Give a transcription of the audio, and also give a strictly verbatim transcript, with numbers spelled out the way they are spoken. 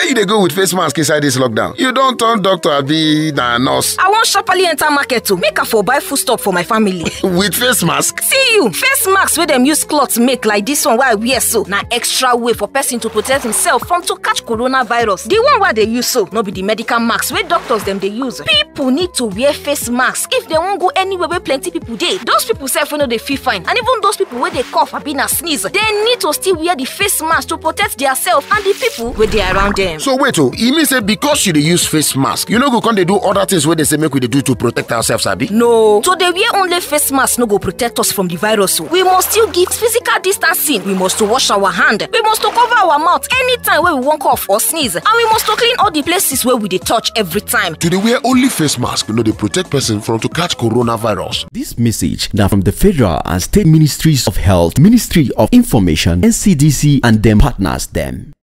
Where you dey go with face mask inside this lockdown? You don't turn doctor abi na nurse? I wan sharparly enter market to make I for buy food stuff for my family. With face mask? See you, face mask wey dem use cloth make like this one wey I wear so na extra way for person to protect himself from to catch coronavirus. The one wey they use so no be the medical mask wey doctors dem dey use. People need to wear face mask if they won't go anywhere where plenty people dey. Those people sef wey no dey feel fine, and even those people wey dey cough abi na sneeze, they need to still wear the face mask to protect their self and the people wey dey around them. So wait oh, e mean say because you dey use face mask, you no go come dey do other things wey they say make we dey do to protect ourselves, abi? No, to dey wear only face mask no go protect us from the virus. We must still give physical distancing. We must to wash our hand. We must to cover our mouth anytime wey we wan cough or sneeze, and we must to clean all the places where we dey touch every time. To dey wear only face mask no dey protect person from to catch coronavirus. This message now from the Federal and State Ministries of Health, Ministry of Information, N C D C and them partners them.